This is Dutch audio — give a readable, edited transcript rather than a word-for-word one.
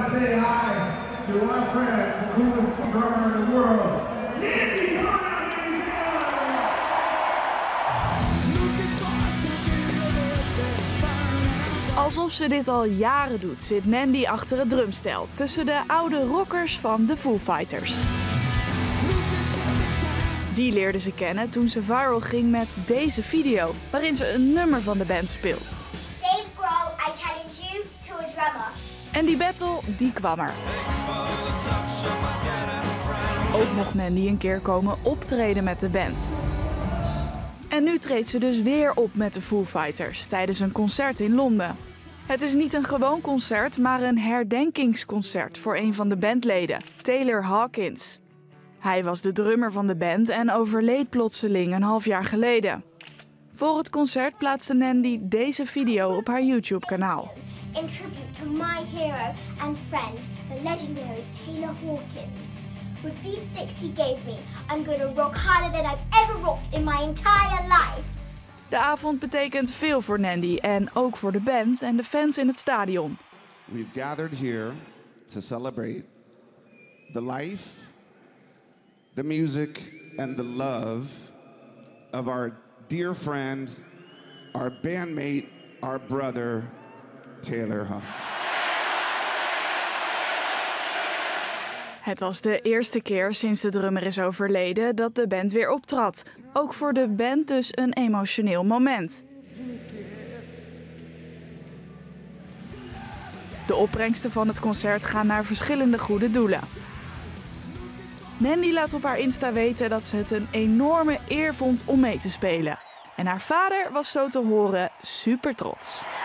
say hi to our friend, the coolest drummer in the world, Nandy. Alsof ze dit al jaren doet, zit Nandy achter het drumstel, tussen de oude rockers van de Foo Fighters. Die leerde ze kennen toen ze viral ging met deze video, waarin ze een nummer van de band speelt. Dave Grohl, I challenge you to a drummer. En die battle, die kwam er. Ook mocht Nandy een keer komen optreden met de band. En nu treedt ze dus weer op met de Foo Fighters tijdens een concert in Londen. Het is niet een gewoon concert, maar een herdenkingsconcert voor een van de bandleden, Taylor Hawkins. Hij was de drummer van de band en overleed plotseling een half jaar geleden. Voor het concert plaatste Nandy deze video op haar YouTube-kanaal. In tribute to my hero and friend, the legendary Taylor Hawkins. With these sticks he gave me, I'm gonna rock harder than I've ever rocked in my entire life. De avond betekent veel voor Nandy en ook voor de band en de fans in het stadion. We've gathered here to celebrate the life, the music and the love of our dear friend, our bandmate, our brother, Taylor Hawkins. Het was de eerste keer sinds de drummer is overleden dat de band weer optrad. Ook voor de band dus een emotioneel moment. De opbrengsten van het concert gaan naar verschillende goede doelen. Nandy laat op haar Insta weten dat ze het een enorme eer vond om mee te spelen. En haar vader was zo te horen super trots.